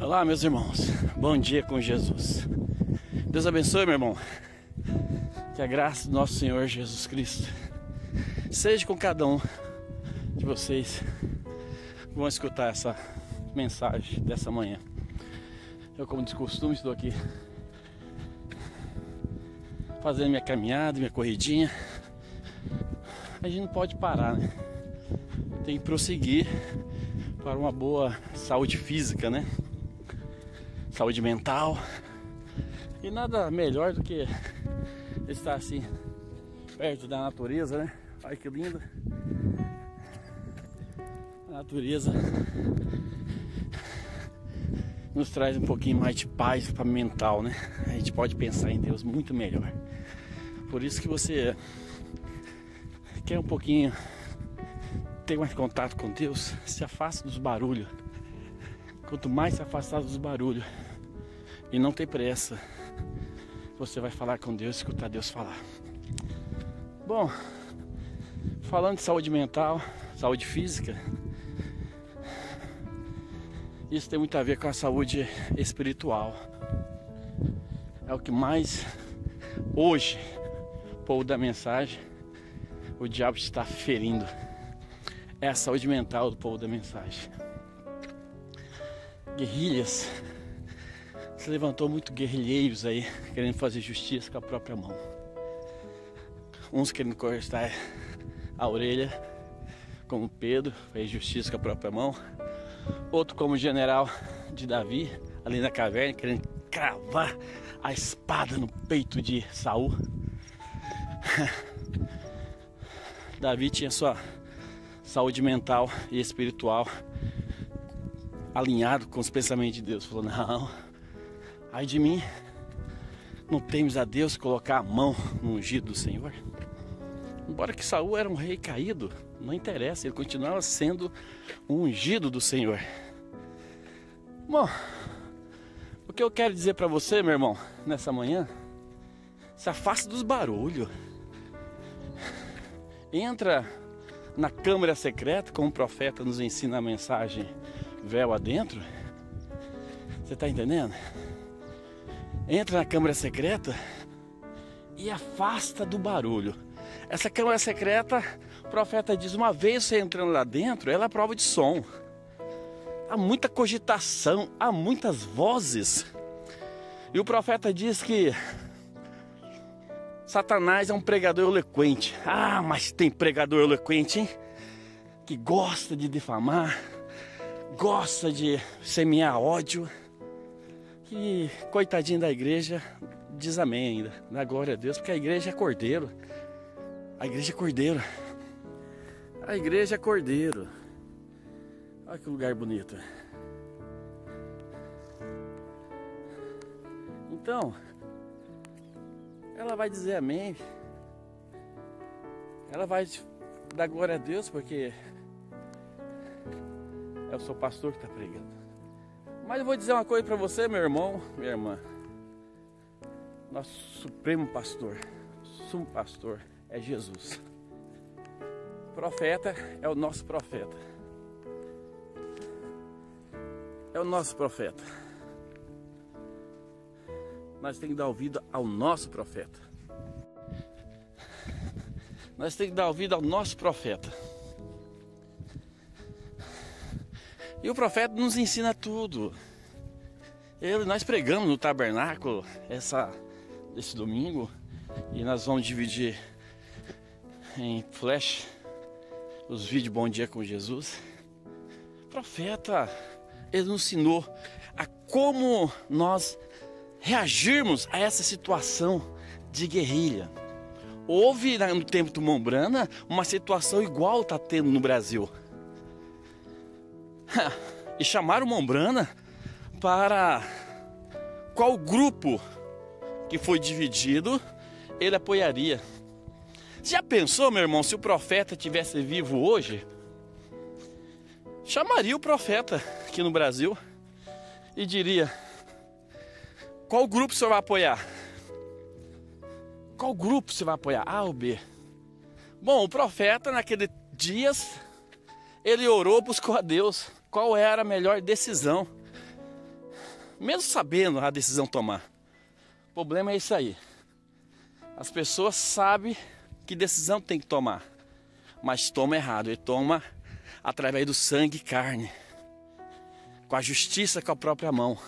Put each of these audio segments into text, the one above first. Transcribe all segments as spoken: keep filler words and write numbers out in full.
Olá, meus irmãos, bom dia com Jesus. Deus abençoe, meu irmão. Que a graça do nosso Senhor Jesus Cristo seja com cada um de vocês que vão escutar essa mensagem dessa manhã. Eu, como de costume, estou aqui fazendo minha caminhada, minha corridinha. A gente não pode parar, né? Tem que prosseguir para uma boa saúde física, né? Saúde mental. E nada melhor do que estar assim perto da natureza, né? Olha que lindo. A natureza nos traz um pouquinho mais de paz para mental, né? A gente pode pensar em Deus muito melhor. Por isso que você quer um pouquinho ter mais contato com Deus, se afasta dos barulhos. Quanto mais se afastar dos barulhos e não ter pressa, você vai falar com Deus e escutar Deus falar. Bom, falando de saúde mental, saúde física, isso tem muito a ver com a saúde espiritual. É o que mais hoje, povo da mensagem, o diabo está ferindo. É a saúde mental do povo da mensagem. Guerrilhas. Se levantou muito guerrilheiros aí, querendo fazer justiça com a própria mão. Uns querendo cortar a orelha, como Pedro, fez justiça com a própria mão. Outro como o general de Davi, ali na caverna, querendo cravar a espada no peito de Saul. Davi tinha sua saúde mental e espiritual alinhado com os pensamentos de Deus. Falou, não, ai de mim, não temes a Deus colocar a mão no ungido do Senhor. Embora que Saul era um rei caído, não interessa, ele continuava sendo um ungido do Senhor. Bom, o que eu quero dizer para você, meu irmão, nessa manhã, se afaste dos barulhos. Entra na câmara secreta, como o profeta nos ensina a mensagem véu adentro. Você está entendendo? Entra na câmara secreta e afasta do barulho. Essa câmara secreta, o profeta diz, uma vez você entrando lá dentro, ela é prova de som. Há muita cogitação, há muitas vozes. E o profeta diz que Satanás é um pregador eloquente. Ah, mas tem pregador eloquente, hein? Que gosta de difamar, gosta de semear ódio. Que coitadinho da igreja diz amém ainda, dá glória a Deus, porque a igreja é cordeiro. A igreja é cordeiro. A igreja é cordeiro. Olha que lugar bonito. Então, ela vai dizer amém. Ela vai dar glória a Deus, porque é o seu pastor que está pregando. Mas eu vou dizer uma coisa para você, meu irmão, minha irmã. Nosso supremo pastor, sumo pastor, é Jesus. O profeta é o nosso profeta. É o nosso profeta. Nós temos que dar ouvido ao nosso profeta. Nós temos que dar ouvido ao nosso profeta. E o profeta nos ensina tudo. Ele, nós pregamos no tabernáculo essa, esse domingo. E nós vamos dividir em flash os vídeos Bom Dia com Jesus. O profeta, ele nos ensinou a como nós reagirmos a essa situação de guerrilha. Houve no tempo do Mombrana uma situação igual está tendo no Brasil. E chamaram o Mombrana para qual grupo que foi dividido ele apoiaria. Já pensou, meu irmão, se o profeta tivesse vivo hoje? Chamaria o profeta aqui no Brasil e diria: qual grupo você vai apoiar? Qual grupo você vai apoiar? A ou B? Bom, o profeta naqueles dias, ele orou, buscou a Deus qual era a melhor decisão. mesmo sabendo a decisão tomar. O problema é isso aí. As pessoas sabem que decisão tem que tomar, mas toma errado. Ele toma através do sangue e carne, com a justiça com a própria mão.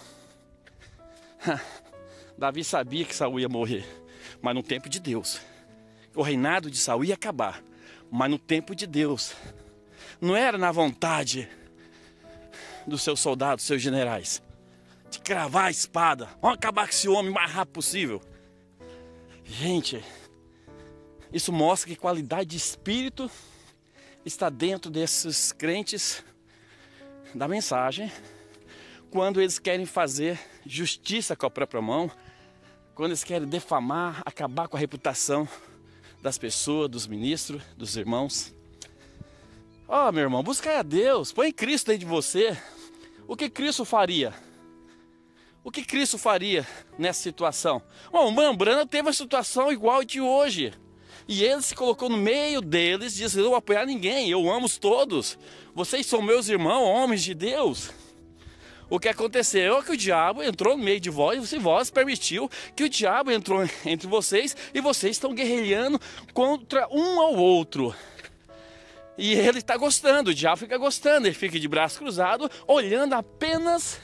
Davi sabia que Saul ia morrer, mas no tempo de Deus. O reinado de Saul ia acabar, mas no tempo de Deus. Não era na vontade dos seus soldados, seus generais, de cravar a espada. Vamos acabar com esse homem o mais rápido possível. Gente, isso mostra que qualidade de espírito está dentro desses crentes da mensagem, quando eles querem fazer justiça com a própria mão, quando eles querem defamar, acabar com a reputação das pessoas, dos ministros, dos irmãos. Ó, oh, meu irmão, busca a Deus, põe Cristo dentro de você. O que Cristo faria? O que Cristo faria nessa situação? Bom, o Mambrana teve uma situação igual a de hoje. E ele se colocou no meio deles, disse: eu não vou apoiar ninguém, eu amo todos. Vocês são meus irmãos, homens de Deus. O que aconteceu é que o diabo entrou no meio de vós, e vós permitiu que o diabo entrou entre vocês, e vocês estão guerrilhando contra um ao outro. E ele está gostando, o diabo fica gostando, ele fica de braço cruzado, olhando apenas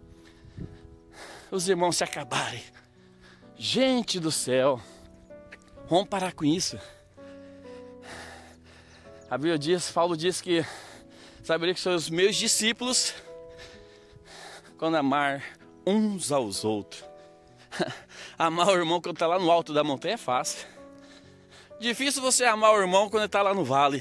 os irmãos se acabarem. Gente do céu, vamos parar com isso. A Bíblia diz, Paulo diz que saberia que são os meus discípulos quando amar uns aos outros. Amar o irmão quando está lá no alto da montanha é fácil. Difícil você amar o irmão quando ele está lá no vale.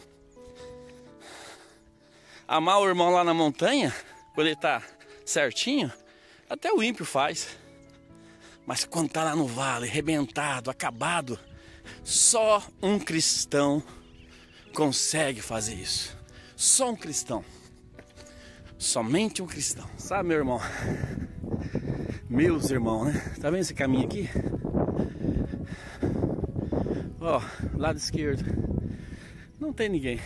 Amar o irmão lá na montanha, quando ele está certinho, até o ímpio faz. Mas quando está lá no vale, arrebentado, acabado, só um cristão consegue fazer isso. Só um cristão. Somente um cristão. Sabe, meu irmão? Meus irmãos, né? Tá vendo esse caminho aqui? Ó, lado esquerdo. Não tem ninguém.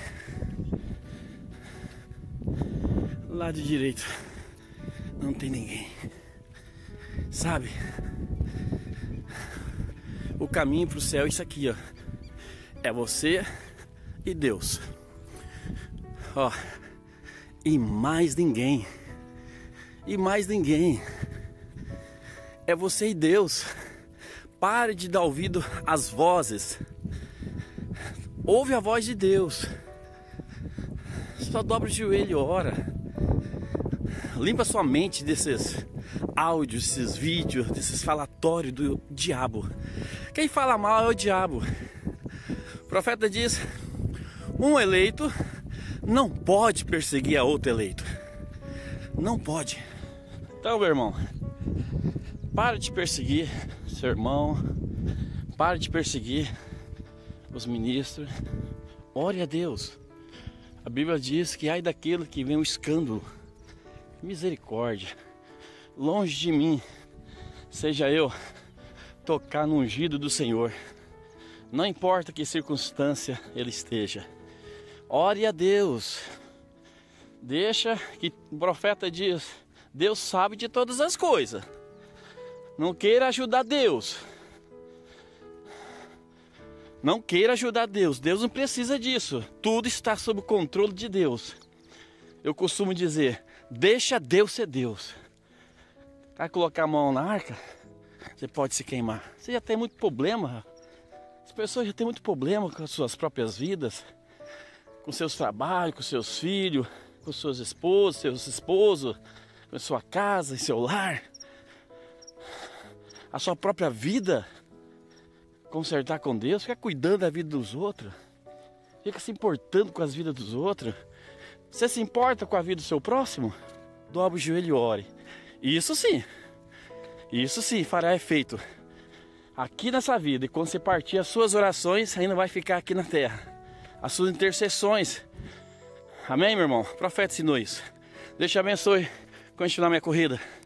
Lado direito. Não tem ninguém. Sabe? O caminho para o céu é isso aqui, ó. É você e Deus. Ó. E mais ninguém. E mais ninguém. É você e Deus. Pare de dar ouvido às vozes. Ouve a voz de Deus. Só dobra o joelho e ora. Limpa sua mente desses áudios, desses vídeos, desses falatórios do diabo. Quem fala mal é o diabo. O profeta diz: um eleito não pode perseguir a outro eleito. Não pode. Então, meu irmão, para de perseguir seu irmão. Para de perseguir os ministros. Ore a Deus. A Bíblia diz que ai daquele que vem um escândalo. Misericórdia. Longe de mim seja eu tocar no ungido do Senhor. Não importa que circunstância ele esteja. Ore a Deus. Deixa que o profeta diz: Deus sabe de todas as coisas. Não queira ajudar Deus. Não queira ajudar Deus. Deus não precisa disso. Tudo está sob o controle de Deus. Eu costumo dizer: deixa Deus ser Deus. Vai colocar a mão na arca, você pode se queimar. Você já tem muito problema. As pessoas já têm muito problema com as suas próprias vidas, com seus trabalhos, com seus filhos, com suas esposas, seus esposos, com a sua casa e seu lar. A sua própria vida, consertar com Deus, fica cuidando da vida dos outros, fica se importando com as vidas dos outros. Você se importa com a vida do seu próximo? Dobre o joelho e ore. Isso sim, isso sim fará efeito aqui nessa vida. E quando você partir, as suas orações ainda vai ficar aqui na terra, as suas intercessões. Amém, meu irmão? O profeta ensinou isso. Deus te abençoe. Continuar minha corrida.